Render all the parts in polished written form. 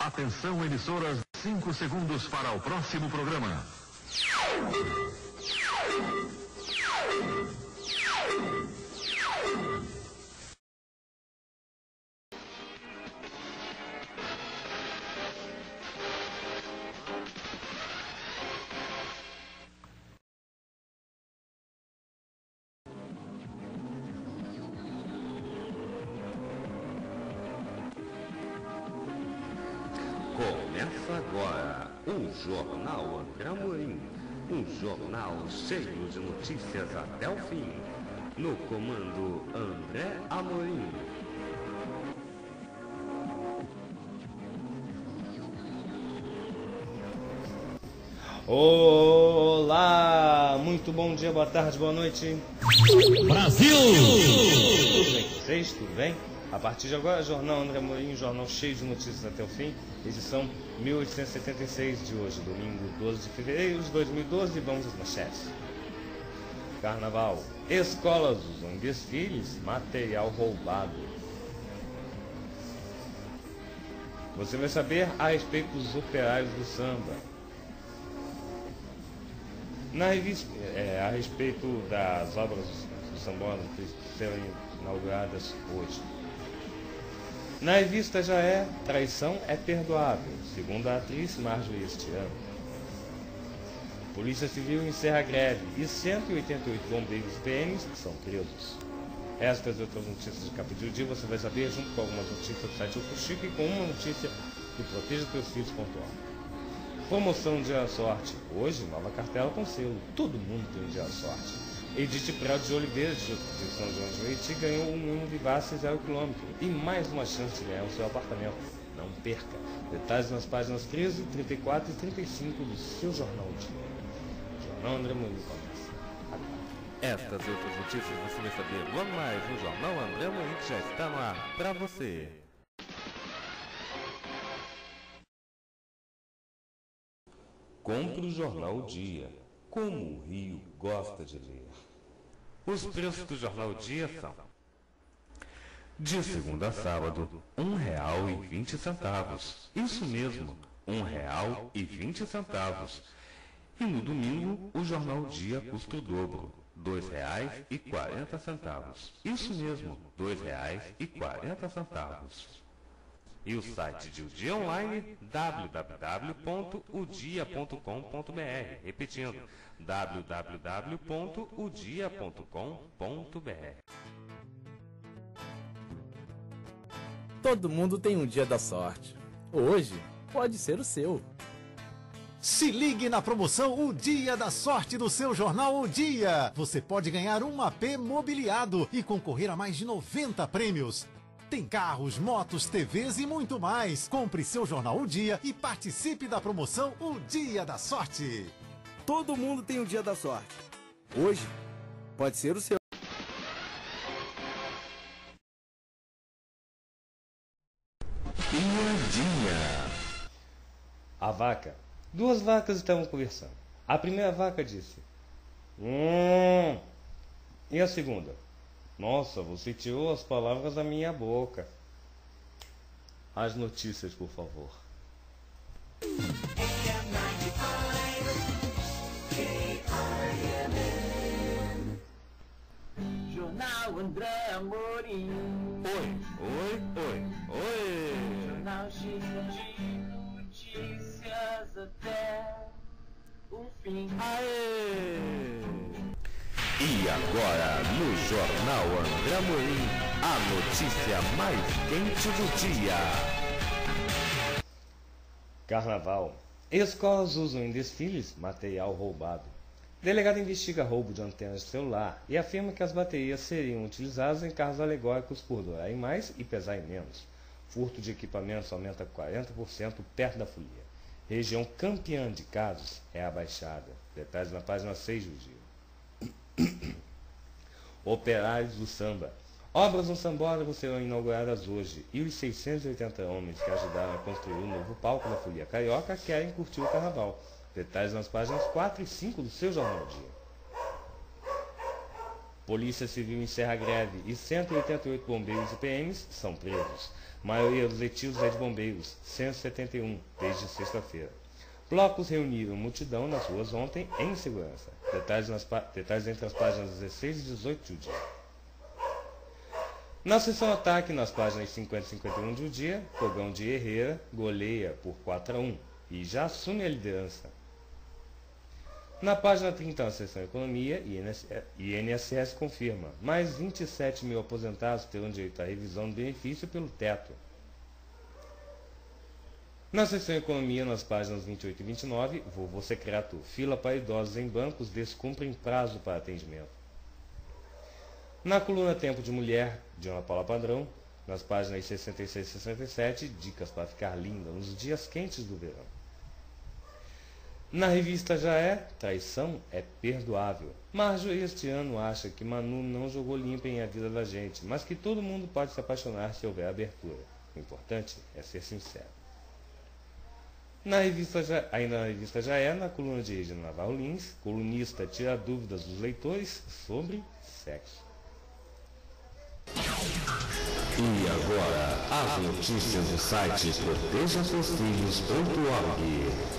Atenção, emissoras, 5 segundos para o próximo programa. Começa agora o Jornal André Amorim, um jornal cheio de notícias até o fim. No comando André Amorim. Olá, muito bom dia, boa tarde, boa noite. Brasil! Tudo bem com vocês? Tudo bem? A partir de agora, Jornal André Amorim, um jornal cheio de notícias até o fim, edição 1876 de hoje, domingo 12 de fevereiro de 2012, vamos às manchetes. Carnaval, escolas usam em desfiles material roubado. Você vai saber a respeito dos operários do samba. Na revista, a respeito das obras do samba que serão inauguradas hoje. Na revista já é traição é perdoável, segundo a atriz Marjorie este ano. Polícia Civil encerra greve e 188 bombeiros PMs são presos. Estas e outras notícias de capa de dia você vai saber junto com algumas notícias do site Oco Chico e com uma notícia do proteja-teus-filhos.org. Promoção Dia da Sorte. Hoje, nova cartela com selo. Todo mundo tem um Dia da Sorte. Edith Prado de Oliveira, de São João de Meriti, ganhou um Vivace 0 km e mais uma chance de ganhar o seu apartamento. Não perca. Detalhes nas páginas 13, 34 e 35 do seu Jornal Dia. Jornal André Amorim começa agora. Estas e outras notícias você vai saber logo mais no Jornal André Amorim, que já está no ar para você. Compre o Jornal Dia, como o Rio gosta de ler. Os preços do Jornal Dia são: de segunda a sábado, R$1,20. Isso mesmo, R$1,20. E no domingo, o Jornal Dia custa o dobro, R$2,40. Isso mesmo, R$2,40. E o site de O Dia Online, www.odia.com.br. Repetindo, www.odia.com.br. Todo mundo tem um dia da sorte. Hoje pode ser o seu. Se ligue na promoção O Dia da Sorte do seu Jornal O Dia. Você pode ganhar um AP mobiliado e concorrer a mais de 90 prêmios. Tem carros, motos, TVs e muito mais. Compre seu Jornal O Dia e participe da promoção O Dia da Sorte. Todo mundo tem um dia da sorte. Hoje pode ser o seu. Piadinha. A vaca. Duas vacas estavam conversando. A primeira vaca disse: E a segunda? Nossa, você tirou as palavras da minha boca. As notícias, por favor. Jornal André Amorim. Oi. Jornal cheio de notícias até o fim. Aê! E agora, no Jornal André Amorim, a notícia mais quente do dia. Carnaval. Escolas usam em desfiles material roubado. Delegado investiga roubo de antenas de celular e afirma que as baterias seriam utilizadas em carros alegóricos por durarem mais e pesarem menos. Furto de equipamentos aumenta 40% perto da folia. Região campeã de casos é a Baixada. Detalhes na página 6 do dia. Operários do samba. Obras no sambódromo serão inauguradas hoje e os 680 homens que ajudaram a construir o novo palco da Folia Carioca querem curtir o carnaval. Detalhes nas páginas 4 e 5 do seu Jornal Dia. Polícia Civil encerra a greve e 188 bombeiros e PMs são presos. A maioria dos detidos é de bombeiros, 171, desde sexta-feira. Blocos reuniram multidão nas ruas ontem em segurança. Detalhes entre as páginas 16 e 18 do dia. Na seção ataque, nas páginas 50 e 51 do dia, Fogão de Herrera goleia por 4-1 e já assume a liderança. Na página 30, na seção Economia, INSS confirma, mais 27 mil aposentados terão direito à revisão do benefício pelo teto. Na seção Economia, nas páginas 28 e 29, vovô secreto, fila para idosos em bancos descumprem prazo para atendimento. Na coluna Tempo de Mulher, de Ana Paula Padrão, nas páginas 66 e 67, dicas para ficar linda nos dias quentes do verão. Na revista Já É, traição é perdoável. Marjorie este ano acha que Manu não jogou limpo em A Vida da Gente, mas que todo mundo pode se apaixonar se houver abertura. O importante é ser sincero. Ainda na revista Já É, na coluna de Regina Navarro Lins, colunista tira dúvidas dos leitores sobre sexo. E agora, as notícias do site protejaseusfilhos.org.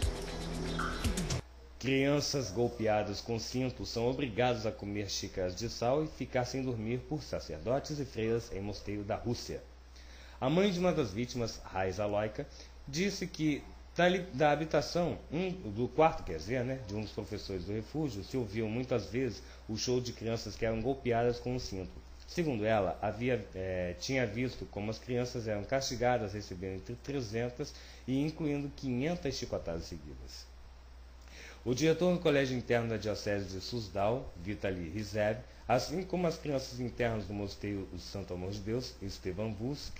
Crianças golpeadas com cinto são obrigadas a comer xícaras de sal e ficar sem dormir por sacerdotes e freiras em mosteiro da Rússia. A mãe de uma das vítimas, Raiza Loika, disse que da habitação, do quarto, de um dos professores do refúgio, se ouviu muitas vezes o show de crianças que eram golpeadas com um cinto. Segundo ela, tinha visto como as crianças eram castigadas recebendo entre 300 e incluindo 500 chicotadas seguidas. O diretor do Colégio Interno da Diocese de Suzdal, Vitaly Rizev, assim como as crianças internas do Mosteiro do Santo Amor de Deus, Estevan Vus,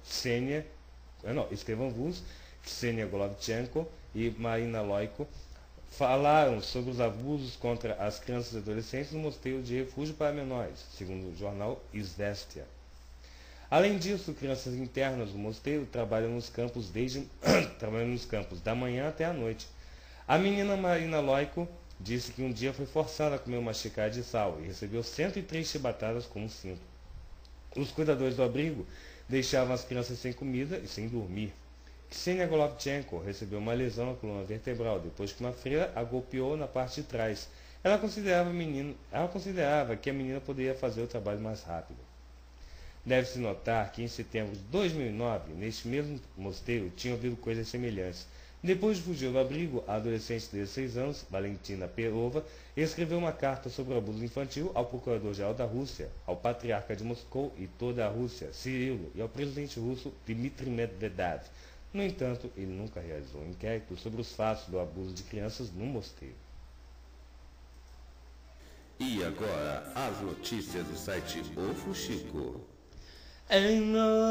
Ksenia Golovchenko e Marina Loiko, falaram sobre os abusos contra as crianças e adolescentes no Mosteiro de Refúgio para Menores, segundo o jornal Izvestia. Além disso, crianças internas do mosteiro trabalham nos campos da manhã até a noite. A menina Marina Loiko disse que um dia foi forçada a comer uma xícara de sal e recebeu 103 chibatadas com um cinto. Os cuidadores do abrigo deixavam as crianças sem comida e sem dormir. Ksenia Golovchenko recebeu uma lesão na coluna vertebral depois que uma freira a golpeou na parte de trás. Ela considerava que a menina poderia fazer o trabalho mais rápido. Deve-se notar que em setembro de 2009, neste mesmo mosteiro, tinha ouvido coisas semelhantes. Depois de fugir do abrigo, a adolescente de 16 anos, Valentina Perova, escreveu uma carta sobre o abuso infantil ao Procurador-Geral da Rússia, ao Patriarca de Moscou e toda a Rússia, Cirilo, e ao presidente russo Dmitry Medvedev. No entanto, ele nunca realizou um inquérito sobre os fatos do abuso de crianças no mosteiro. E agora, as notícias do site O Fuxico. I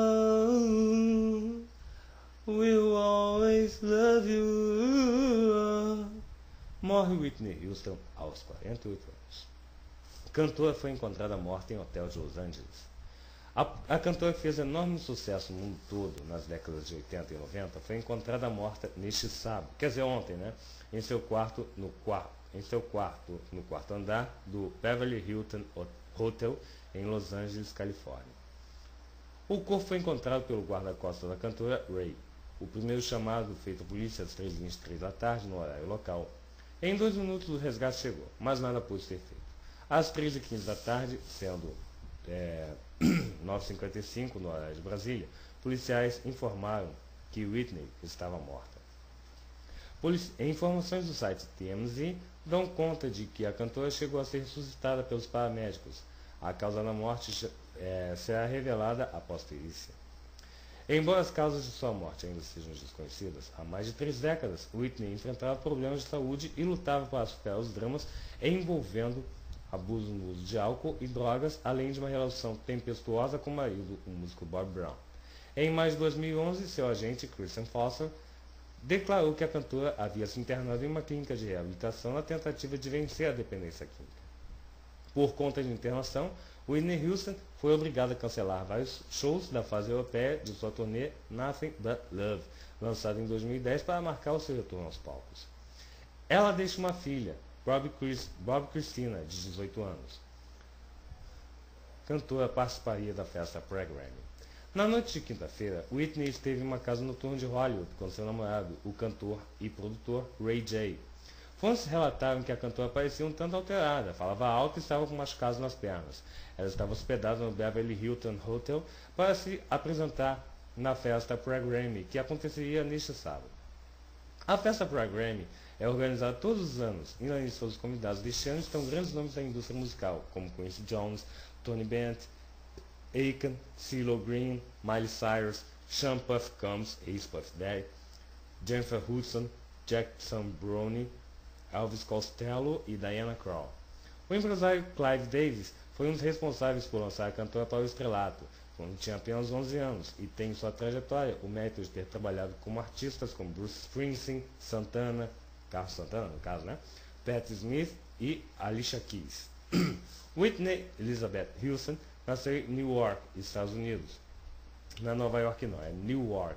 know we'll always love you. Morre Whitney Houston aos 48 anos. A cantora foi encontrada morta em hotel de Los Angeles. A cantora que fez enorme sucesso no mundo todo nas décadas de 80 e 90 foi encontrada morta neste sábado, ontem, em seu quarto no quarto andar do Beverly Hilton Hotel em Los Angeles, Califórnia. O corpo foi encontrado pelo guarda-costas da cantora Ray. O primeiro chamado feito à polícia às 3h23 da tarde no horário local. Em 2 minutos o resgate chegou, mas nada pôde ser feito. Às 3h15 da tarde, sendo 9h55 no horário de Brasília, policiais informaram que Whitney estava morta. Informações do site TMZ dão conta de que a cantora chegou a ser ressuscitada pelos paramédicos. A causa da morte será revelada após perícia. Embora as causas de sua morte ainda sejam desconhecidas, há mais de 3 décadas, Whitney enfrentava problemas de saúde e lutava para superar os dramas envolvendo abuso no uso de álcool e drogas, além de uma relação tempestuosa com o marido, o músico Bob Brown. Em maio de 2011, seu agente, Christian Foster, declarou que a cantora havia se internado em uma clínica de reabilitação na tentativa de vencer a dependência química. Por conta de internação, Whitney Houston foi obrigada a cancelar vários shows da fase europeia de sua turnê Nothing But Love, lançada em 2010 para marcar o seu retorno aos palcos. Ela deixa uma filha, Bob Christina, de 18 anos. A cantora participaria da festa pré-Grammy. Na noite de quinta-feira, Whitney esteve em uma casa noturna de Hollywood com seu namorado, o cantor e produtor Ray J. Fontes relataram que a cantora parecia um tanto alterada, falava alto e estava com machucados nas pernas. Ela estava hospedada no Beverly Hilton Hotel para se apresentar na festa pré-Grammy, que aconteceria neste sábado. A festa pré-Grammy é organizada todos os anos, e na lista dos convidados deste ano estão grandes nomes da indústria musical, como Quincy Jones, Tony Bennett, Akon, CeeLo Green, Miley Cyrus, Sean Puff Combs, ex-Puff Daddy, Jennifer Hudson, Jackson Browne, Elvis Costello e Diana Krall. O empresário Clive Davis foi um dos responsáveis por lançar a cantora para o estrelato, quando tinha apenas 11 anos, e tem em sua trajetória o mérito de ter trabalhado com artistas como Bruce Springsteen, Carlos Santana no caso, né? Patti Smith e Alicia Keys. Whitney Elizabeth Houston nasceu em Newark, Estados Unidos. Não é Nova York não, é Newark,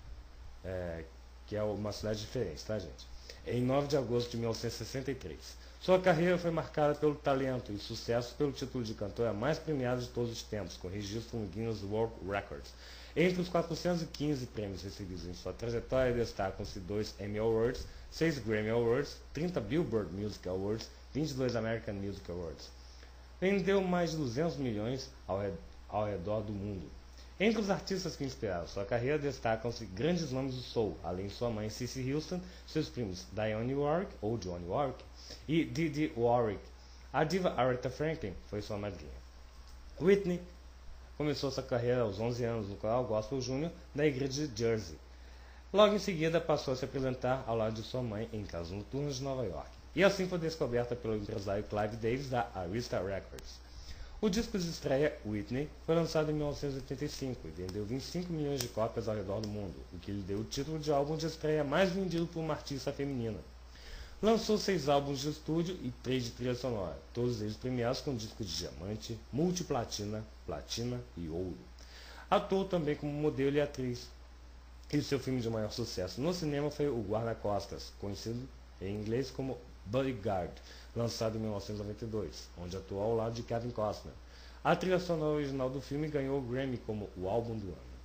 que é uma cidade diferente, tá gente? Em 9 de agosto de 1963. Sua carreira foi marcada pelo talento e sucesso pelo título de cantora mais premiada de todos os tempos, com registro no Guinness World Records. Entre os 415 prêmios recebidos em sua trajetória destacam-se 2 Emmy Awards, 6 Grammy Awards, 30 Billboard Music Awards, 22 American Music Awards. Vendeu mais de 200 milhões ao redor do mundo. Entre os artistas que inspiraram sua carreira destacam-se grandes nomes do soul, além de sua mãe Cissy Houston, seus primos Dionne Warwick, ou Johnny Warwick, e Didi Warwick. A diva Aretha Franklin foi sua madrinha. Whitney começou sua carreira aos 11 anos no coral Gospel Júnior da igreja de Jersey. Logo em seguida passou a se apresentar ao lado de sua mãe em casas noturnas de Nova York, e assim foi descoberta pelo empresário Clive Davis da Arista Records. O disco de estreia, Whitney, foi lançado em 1985 e vendeu 25 milhões de cópias ao redor do mundo, o que lhe deu o título de álbum de estreia mais vendido por uma artista feminina. Lançou 6 álbuns de estúdio e 3 de trilha sonora, todos eles premiados com discos de diamante, multiplatina, platina e ouro. Atuou também como modelo e atriz, e seu filme de maior sucesso no cinema foi O Guarda-Costas, conhecido em inglês como Bodyguard, lançado em 1992, onde atuou ao lado de Kevin Costner. A trilha sonora original do filme ganhou o Grammy como o álbum do ano.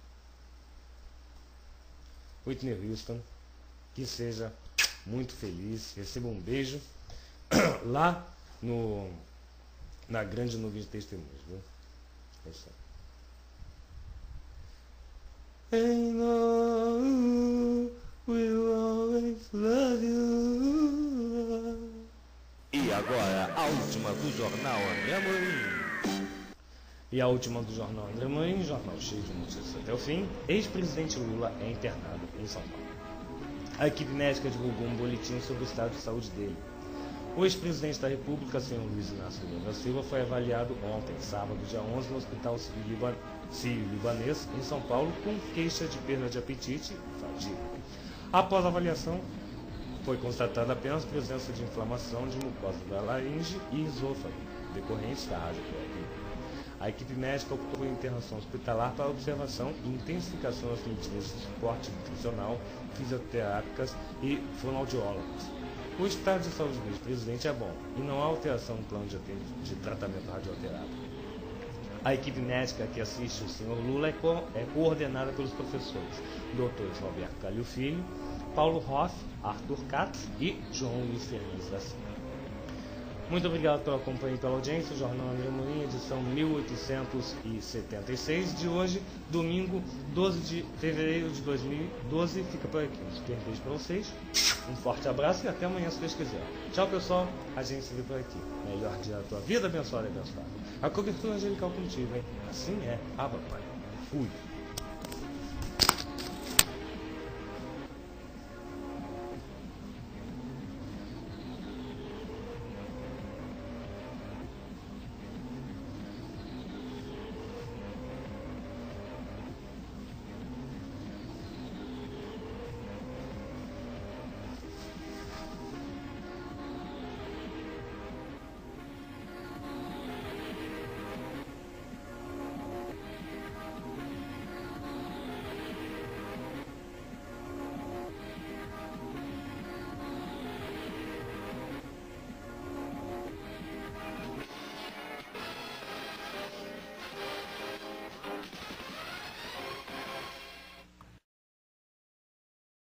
Whitney Houston, que seja muito feliz, receba um beijo lá na grande nuvem de testemunhos, viu? É isso aí. And I will always love you. E agora, a última do Jornal André Amorim. E a última do Jornal André Amorim, jornal cheio de notícias até o fim. Ex-presidente Lula é internado em São Paulo. A equipe médica divulgou um boletim sobre o estado de saúde dele. O ex-presidente da República, senhor Luiz Inácio Lula da Silva, foi avaliado ontem, sábado, dia 11, no Hospital Sírio-Libanês, em São Paulo, com queixa de perda de apetite e fadiga. Após a avaliação, foi constatada apenas presença de inflamação de mucosa da laringe e esôfago, decorrentes da radioterapia. A equipe médica optou por internação hospitalar para observação e intensificação das medidas de suporte nutricional, fisioterápicas e fonoaudiólogas. O estado de saúde do ex-presidente é bom e não há alteração no plano de tratamento radioterápico. A equipe médica que assiste o senhor Lula é coordenada pelos professores Dr. Roberto Calil Filho, Paulo Hoff, Arthur Katz e João Luiz Fernandes da Silva. Muito obrigado pela companhia e pela audiência. O Jornal André Amorim, edição 1876 de hoje, domingo 12 de fevereiro de 2012. Fica por aqui. Um super beijo para vocês. Um forte abraço e até amanhã, se Deus quiser. Tchau, pessoal. A gente se vê por aqui. Melhor dia da tua vida, abençoada e abençoada. A cobertura angelical contigo, hein? Assim é. Pai. Fui.